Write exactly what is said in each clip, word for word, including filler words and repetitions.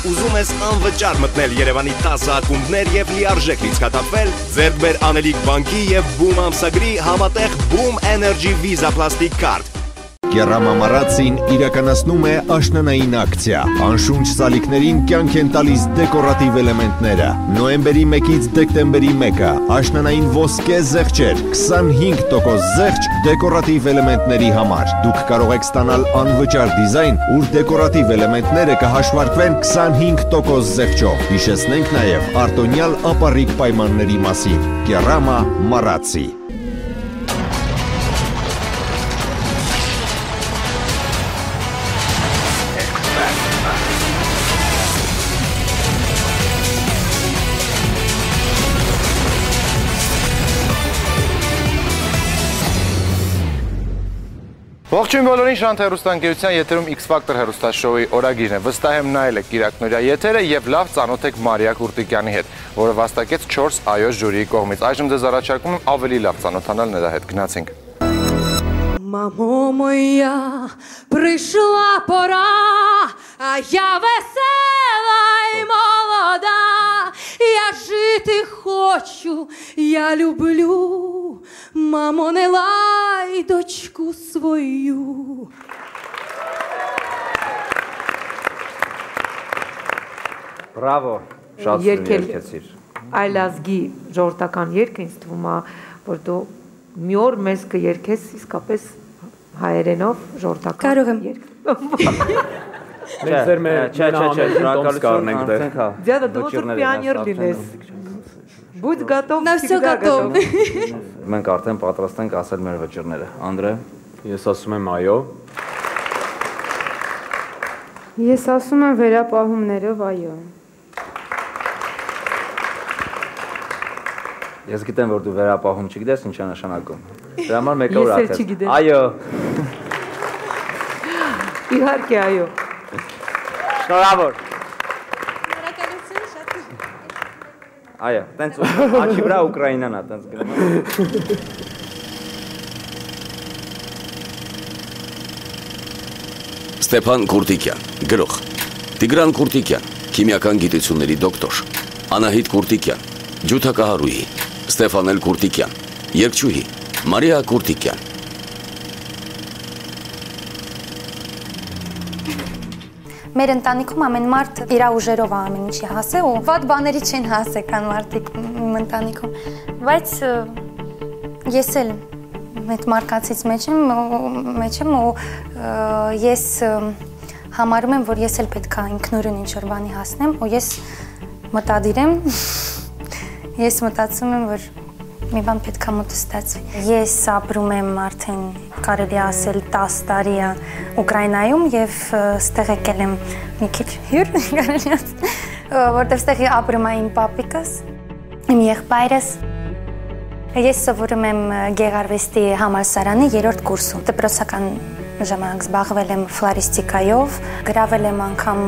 ուզում ես անվճար մտնել Երևանի տասը ակումբներ եւ լիարժեք լիցքաթափվել, ձեռք բեր Անելիք բանկի եւ Boom ամսագրի համատեղ Boom Energy Visa Plastic Card։ Կերամա Մարացին իրականացնում է աշնանային ակցիա։ Անշունչ սալիկներին կյանք են տալիս դեկորատիվ էլեմենտները։ Նոյեմբերի մեկից դեկտեմբերի մեկը աշնանային ոսկե զեղչեր, քսանհինգ տոկոս զեղչ դեկորատիվ էլեմենտների համար։ Դուք կարող եք ստանալ անվճար դիզայն, ուր դեկորատիվ էլեմենտները կհաշվարկվեն քսանհինգ տոկոս զեղչով։ Հիշեցնենք նաև արտոնյալ ապառիկ պայմանների մասին։ Կերամա Մարացի։ Ողջույն բոլորին, Շանթ հեռուստաընկերության եթերում X Factor հեռուստաշոուի օրագիրն է։ Վստահ եմ նայել եք Կիրակնորյա եթերը եւ լավ ծանոթ եք Մարիա Կուրտիկյանի հետ, որը վաստակեց չորս այո ժյուրիի կողմից։ Այժմ ձեզ առաջարկում եմ ավելի լավ ծանոթանալ նրա հետ։ Գնացինք։ Мамо моя, прийшла пора, а я весела й молода, я жити хочу, я люблю, мамо, не лай дочку свою. Բրավո, շատ սիրուն երկեցիր։ Այլ ազգի ժողովրդական երգ ինձ թվում է, որ դու մի օր մեզ կերքես իսկապես հայերենով ժողովրդական երգ։ Մենք ձեր մեր կառնենք դեր։ Դիադա դու որ պիաներ լինես։ Будь готов, всегда готов։ Մենք արդեն պատրաստ ենք ասել մեր վճիռները։ Անդրե, ես ասում եմ այո։ Ես ասում եմ վերապահումներով այո։ Ես գիտեմ, որ դու վերապահում չգիտես, ինչ է նշանակում։ Դրա համար մեկը որ ասես։ Այո։ Իհարկե այո։ Շնորհավոր։ Այո, տենց աչի վրա Ուկրաինան է, տենց գնում։ Ստեփան Կուրտիկյան, գրող, Տիգրան Կուրտիկյան, քիմիական գիտությունների դոկտոր, Անահիտ Կուրտիկյան, ջութակահարուհի, Ստեփանել Կուրտիկյան, երգչուհի, Մարիա Կուրտիկյան։ Մեր ընտանիքում ամեն մարդ իր ուժերով ամեն ինչի հասե ու վատ բաների չեն հասե կան մարդիկ իմ ընտանիքում, բայց ես էլ այդ մարդկանցից մեջ եմ, մեջ եմ ու ես համարում եմ, որ ես էլ պետք է ինքնուրույն ինչ-որ բանի հասնեմ ու ես մտադիր եմ, ես մտածում եմ, որ մի բան պետք է մոտս ստացվի։ Ես ապրում եմ արդեն կարելի ասել տասը տարի Ուկրաինայում եւ ստեղ եկել եմ մի քիչ հյուր, կարելի ասել, որտեղ ստեղ ապրում է իմ պապիկս, իմ եղբայրս։ Ես սովորում եմ գեղարվեստի համալսարանի երրորդ կուրսում։ Դպրոցական ժամանակ զբաղվել եմ ֆլորիստիկայով, գրավել եմ անգամ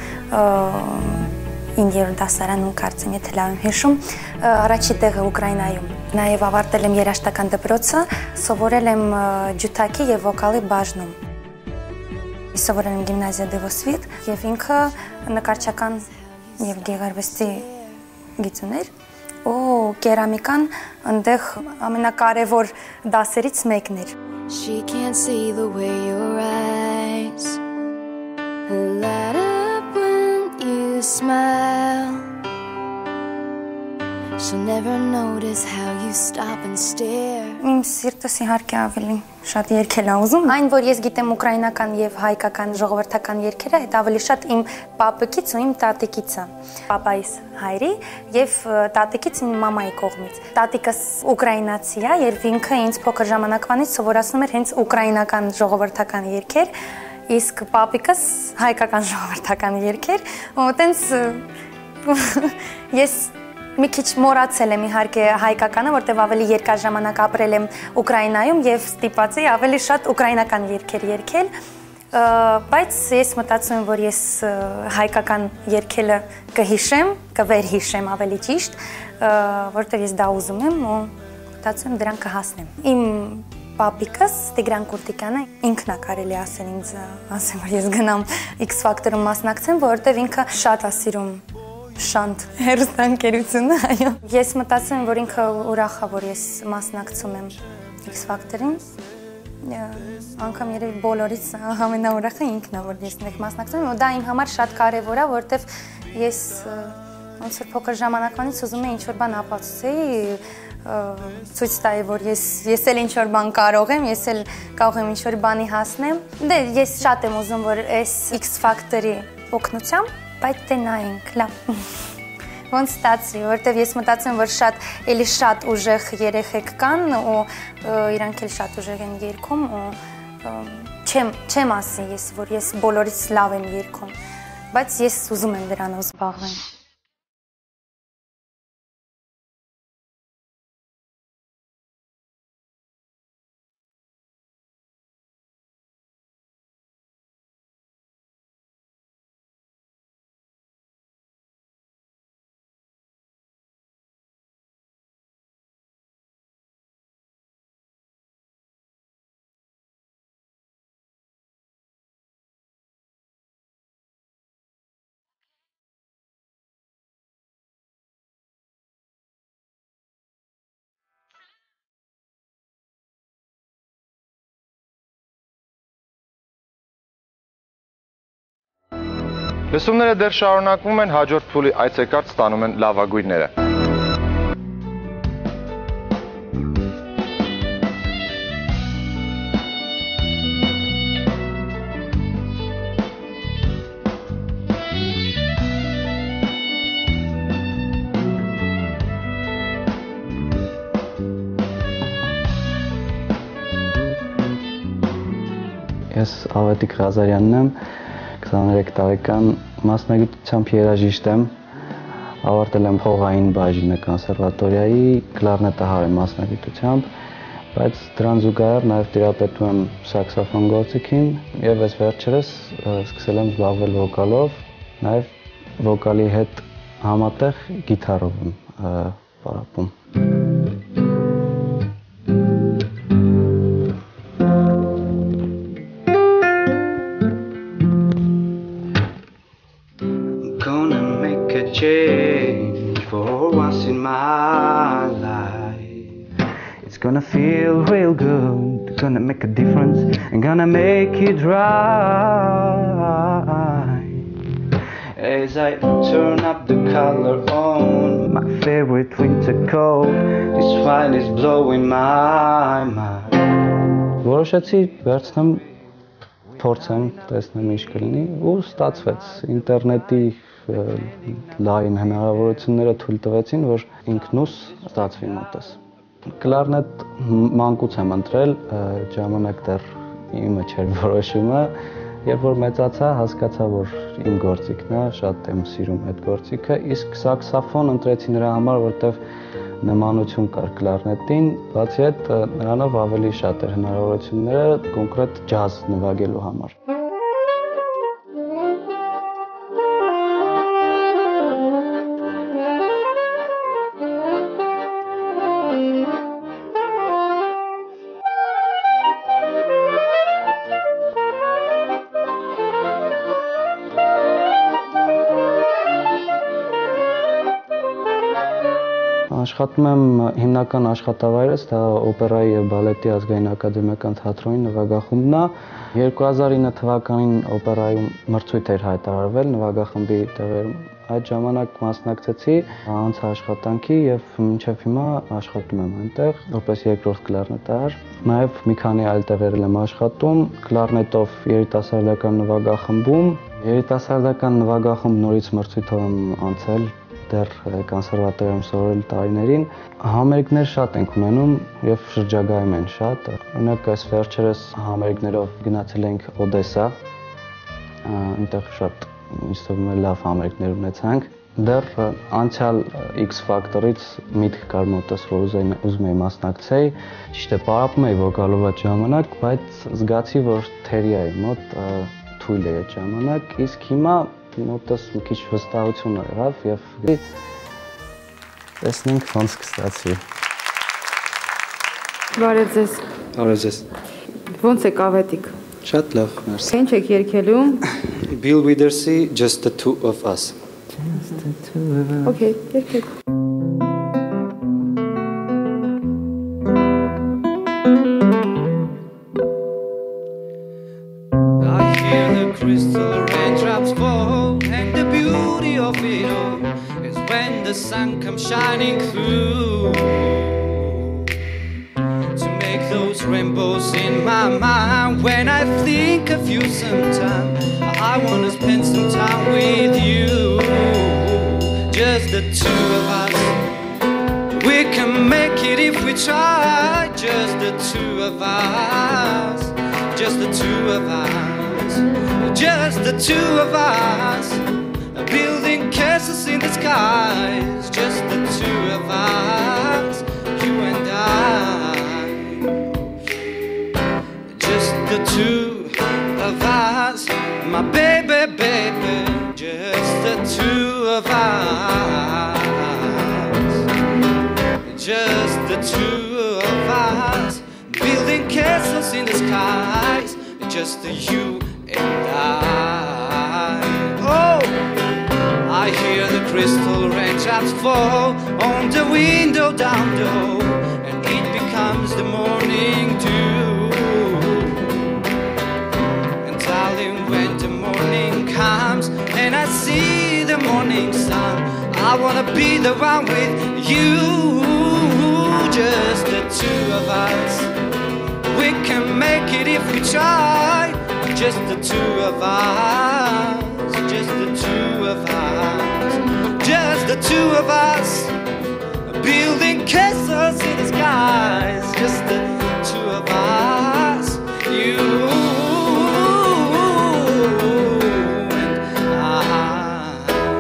ինգերորդ դասարանում կարծեմ, եթե լավ եմ հիշում, առաջի տեղը Ուկրաինայում։ Նաև ավարտել եմ երաժշտական դպրոցը, սովորել եմ ջութակի եւ վոկալի բաժնում։ Սովորել եմ գիմնազիա Դևոսվիտ եւ ինքը նկարչական եւ գեղարվեստի գիտուներ ու կերամիկան այնտեղ ամենակարևոր դասերից մեկն էր։ She can't see the way your eyes light up when you smile. She'll never notice how you stop and stare. Իմ սիրտս իհարկե ավելի շատ երգել է ուզում։ Այն, որ ես գիտեմ ուկրաինական եւ հայկական ժողովրդական երգերը, այդ ավելի շատ իմ պապիկից ու իմ տատիկից է։ Պապայիս հայրի եւ տատիկից իմ մամայի կողմից։ Տատիկս ուկրաինացի է, եւ ինքը ինձ փոքր ժամանակվանից սովորացնում էր հենց ուկրաինական ժողովրդական երգեր, իսկ պապիկս հայկական ժողովրդական երգեր, ու տենց ես մի քիչ մոռացել եմ իհարկե հայկականը, որտեղ ավելի երկար ժամանակ ապրել եմ Ուկրաինայում եւ ստիպված էի ավելի շատ ուկրաինական երգեր երգել, բայց ես մտածում եմ, որ ես հայկական երգելը կհիշեմ, կվերհիշեմ ավելի ճիշտ, որտեղ ես դա ուզում եմ ու մտածում եմ դրան կհասնեմ։ Իմ պապիկս Տիգրան Կուրտիկյանը ինքն է կարելի ասել ինձ ասեմ, որ ես գնամ X Factor-ում մասնակցեմ, որովհետև ինքը շատ է սիրում շանտ հեռուստաընկերությունը, այո։ Ես մտածում եմ, որ ինքը ուրախ է, որ ես մասնակցում եմ X Factor-ին։ Անգամ երևի բոլորից ամենաուրախը ինքն է, որ ես մեկ մասնակցում եմ, ու դա իմ համար շատ կարևոր է, որովհետև ես ոնց որ փոքր ժամանակվանից ուզում եմ ինչ-որ բան ապացուցեի, ցույց տայի, որ ես ես էլ ինչ-որ բան կարող եմ, ես էլ կարող եմ ինչ-որ բանի հասնեմ։ Դե ես շատ եմ ուզում, որ այս X Factor-ի օգնությամբ, բայց դե նայենք, լավ։ Ոնց ստացվի, որովհետև ես մտածում եմ, որ շատ էլի շատ ուժեղ երեխեք կան ու իրանք էլ շատ ուժեղ են երգում ու չեմ չեմ ասի ես, որ ես բոլորից լավ եմ երգում, բայց ես ուզում եմ դրանով զբաղվել։ Լսումները դեռ շարունակվում են, հաջորդ փուլի այցեկարգ ստանում են լավագույնները։ Ես Ավետիք Ղազարյանն եմ, քսաներեք տարեկան մասնագիտությամբ երաժիշտ եմ, ավարտել եմ փողային բաժինը կոնսերվատորիայի, կլարնետահար եմ մասնագիտությամբ, բայց դրան զուգահեռ նաև տիրապետում եմ սաքսոֆոն գործիքին եւ ես վերջերս սկսել եմ զբաղվել վոկալով, նաև վոկալի հետ համատեղ գիտարով եմ պարապում։ Change for once in my life. It's gonna feel real good, gonna make a difference, and gonna make it right. As I turn up the color on my favorite winter coat, this wine is blowing my mind. Որոշեցի վերցնեմ, փորձեմ, տեսնեմ ինչ կլինի, ու ստացվեց ինտերնետի լայն հնարավորությունները թույլ տվեցին, որ ինքնուս ստացվի մոտս։ Կլարնետ մանկուց եմ ընտրել, ժամանակ դեռ իմը չէր որոշումը, երբ որ մեծացա, հասկացա, որ իմ գործիքն է, շատ եմ սիրում այդ գործիքը, իսկ սաքսոֆոն ընտրեցի նրա համար, որտեվ նմանություն կար կլարնետին, բացի այդ նրանով ավելի շատ էր հնարավորությունները կոնկրետ ջազ նվագելու համար։ Աշխատում եմ հիմնական աշխատավայրս, դա օպերայի եւ բալետի ազգային ակադեմիական թատրոնի նվագախումբն է։ երկու հազար ինը թվականին օպերայում մրցույթ էր հայտարարվել նվագախմբի տեղերում։ Այդ ժամանակ մասնակցեցի անց աշխատանքի եւ մինչեւ հիմա աշխատում եմ այնտեղ որպես երկրորդ կլարնետահար։ Նաեւ մի քանի այլ տեղերել եմ աշխատում կլարնետով երիտասարդական նվագախմբում։ Երիտասարդական նվագախումբ նորից մրցույթով եմ անցել դեռ կոնսերվատորիայում սովորել տարիներին համերգներ շատ ենք ունենում եւ շրջագայում են շատ։ Օրինակ այս վերջերս համերգներով գնացել ենք Օդեսա, այնտեղ շատ ինձ թվում է լավ համերգներ ունեցանք։ Դեռ անցյալ X Factor-ից միտք կար մոտս, որ ուզում էի մասնակցեի, ճիշտ է պարապում էի վոկալով այդ ժամանակ, բայց զգացի, որ թերի է մոտ թույլ է այդ ժամանակ, իսկ հիմա մոտս մի քիչ վստահություն եղավ եւ տեսնենք ոնց կստացվի։ Բարև ձեզ։ Բարև ձեզ։ Ոնց եք Ավետիք։ Շատ լավ, մերսի։ Ինչ եք երգելու։ Bill Withers-ի Just the Two of Us։ Just the two of us. Okay, երգեք։ I hear the crystal raindrops fall, and the beauty of it all is when the sun comes shining through to make those rainbows in my mind. When I think of you sometime, I wanna spend some time with you. Just the two of us, we can make it if we try. Just the two of us, just the two of us, just the two of us, building castles in the skies. Just the two of us, you and I. Just the two of us, my baby, baby. Just the two of us, just the two of us, building castles in the skies. Just you and I. Oh, I hear the crystal raindrops fall on the window down low, and it becomes the morning dew. And darling, when the morning comes and I see the morning sun, I wanna be the one with you. Just the two of us, we can make it if we try. Just the two of us, just the two of us, just the two of us, building castles in the skies. Just the two of us, you and I.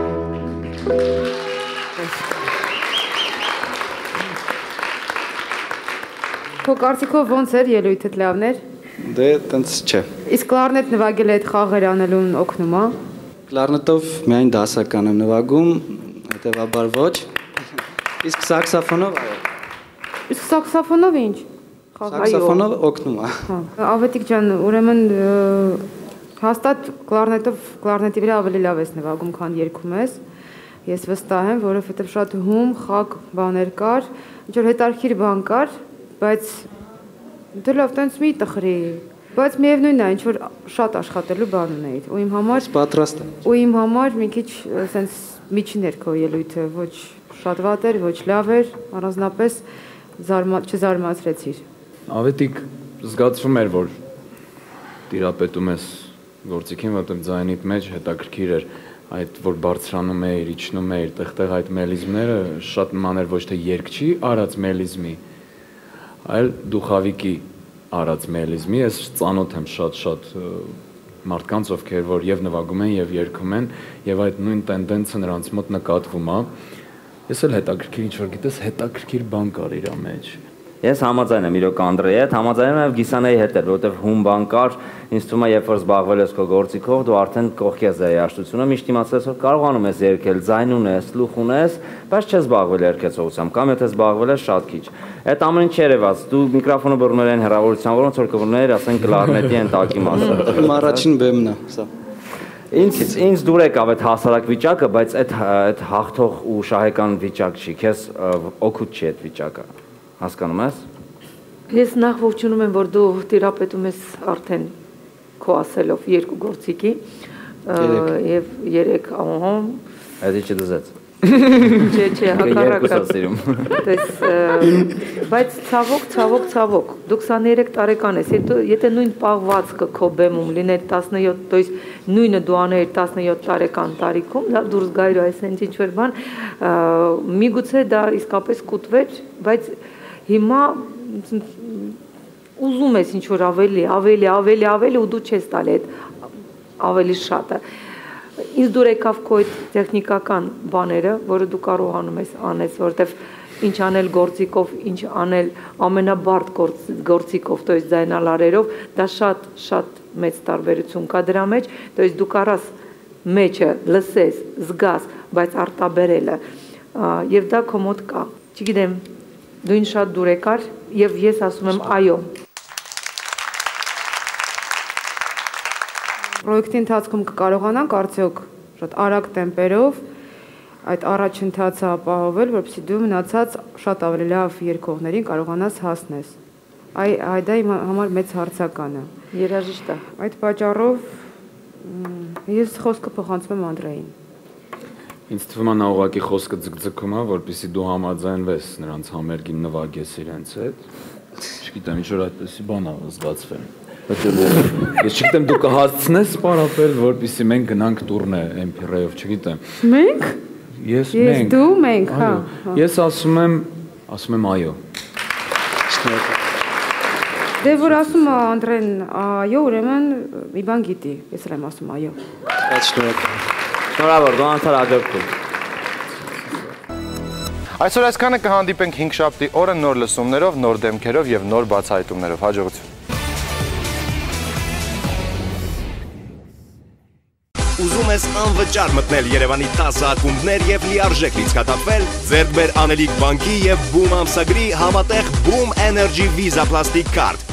Քո կարծիքով ոնց էր ելույթդ լավն էր։ Դե տենց չէ։ Իսկ կլարնետ նվագելը այդ խաղեր անելուն օգնում է։ Կլարնետով միայն դասական եմ նվագում, հետևաբար ոչ։ Իսկ սաքսոֆոնով այո։ Իսկ սաքսոֆոնով ինչ։ Սաքսոֆոնով օգնում է։ Հա, Ավետիք ջան, ուրեմն հաստատ կլարնետով կլարնետի վրա ավելի լավ ես նվագում, քան երգում ես։ Ես վստահ եմ, որովհետև շատ հում, խակ բաներ կար, ինչ որ հետարքիր բան կար, բայց դե լավ, տենց մի տխրի, բայց միևնույնն է, ինչ որ շատ աշխատելու բան ունեիր, ու իմ համար պատրաստ եմ։ Ու իմ համար մի քիչ սենց միջին էր քո ելույթը, ոչ շատ վատ էր, ոչ լավ էր, առանձնապես չզարմացրեցիր։ Ավետիք զգացվում էր, որ տիրապետում ես գործիքին, որտեղ ձայնիդ մեջ հետաքրքիր էր այդ որ բարձրանում էր, իջնում էր, տեղ-տեղ այդ մելիզմները շատ նման էր ոչ թե երգչի արած մելիզմի, այլ դուխավիկի արած մելիզմի։ Ես ծանոթ եմ շատ-շատ մարդկանց, ովքեր որ եւ նվագում են եւ երգում են, եւ այդ նույն տենդենսը նրանց մոտ նկատվում է։ Ես էլ հետաքրքիր ինչ-որ գիտես, հետաքրքիր բան կար իր մեջ։ Ես համաձայն եմ իրոք Անդրեի հետ, համաձայն եմ Գիսանայի հետ էլ, որովհետև հում բան կար, ինձ թվում է, երբ որ զբաղվել ես քո գործիքով, դու արդեն կողքի ես երաժշտությունը, միշտ իմացել ես, որ կարողանում ես երգել, ձայն ունես, слух ունես, բայց չես զբաղվել երգեցողությամբ, կամ եթե զբաղվել ես շատ քիչ։ Այդ ամեն ինչ երևաց, դու միկրոֆոնը բռնել են հեռավորության, որոնց որ կբռներ, ասեն կլարնետի են տակի մասը։ Իմ առաջին բեմն է, սա։ Ինձ ինձ դուր եկավ այդ հասարակ վիճակը, բայց այդ այդ հաղթող ու շահեկան վիճակ չի, քեզ օգուտ չի այդ վիճակը։ Հասկանում ես։ Ես նախ ողջունում եմ, որ դու տիրապետում ես արդեն քո ասելով երկու գործիքի եւ երեք ահա Այդ ինչը դզեց։ Չէ, չէ, հակառակը։ Բայց ցավոք, ցավոք, ցավոք, դու քսաներեք տարեկան ես, եթե նույն պաղվածքը քո բեմում լիներ տասնյոթ, то есть նույնը դու աներ տասնյոթ տարեկան տարիքում, դա դուրս գայր այս ինչ ինչ-որ բան, միգուցե դա իսկապես կուտվեր, բայց հիմա ուզում ես ինչ-որ ավելի, ավելի, ավելի, ավելի ու դու չես տալի այդ ավելի շատը։ Ինձ դուր եկավ քո այդ տեխնիկական բաները, որը դու կարողանում ես անես, որովհետև ինչ անել գործիքով, ինչ անել ամենաբարդ գործիքով, то есть ձայնալարերով, դա շատ շատ մեծ տարբերություն կա դրա մեջ, то есть դու կարաս մեջը լսես, զգաս, բայց արտաբերելը, եւ դա քո մոտ կա։ Չգիտեմ, դու ինչ շատ դուր եկար եւ ես ասում եմ այո։ Պրոյեկտի ընթացքում կկարողանանք արդյոք շատ արագ տեմպերով այդ առաջընթացը ապահովել, որպեսզի դու մնացած շատ ավելի լավ երգողներին կարողանաս հասնես։ Այ այ դա իմ համար մեծ հարցական է։ Երաժիշտ է։ Այդ պատճառով ես խոսքը փոխանցում եմ Անդրեին։ Ինձ թվում է նա ուղղակի խոսքը ձգձգում է, որպեսզի դու համաձայնվես նրանց համերգին նվագես իրենց հետ։ Չգիտեմ, ինչ որ այդպեսի բան է զգացվել։ Ես չգիտեմ դու կհասցնես պարապել, որպեսզի մենք գնանք տուրնե էմ պի ռեյով, չգիտեմ։ Մենք։ Ես մենք։ Ես դու մենք, հա։ Ես ասում եմ, ասում եմ այո։ Դե որ ասում է Անդրեն այո, ուրեմն մի բան գիտի։ Ես էլ եմ ասում այո։ Շնորհավոր, դու անցար աջակցում։ Այսօր այսքանը կհանդիպենք հինգշաբթի օրը նոր լսումներով, նոր դեմքերով եւ նոր բացահայտումներով։ Հաջողություն։ Ուզում ես անվճար մտնել Երևանի տասը ակումբներ եւ լիարժեք լիցքաթափվել, ձեռք բեր Անելիք բանկի եւ Boom ամսագրի համատեղ Boom Energy Visa Plastic Card։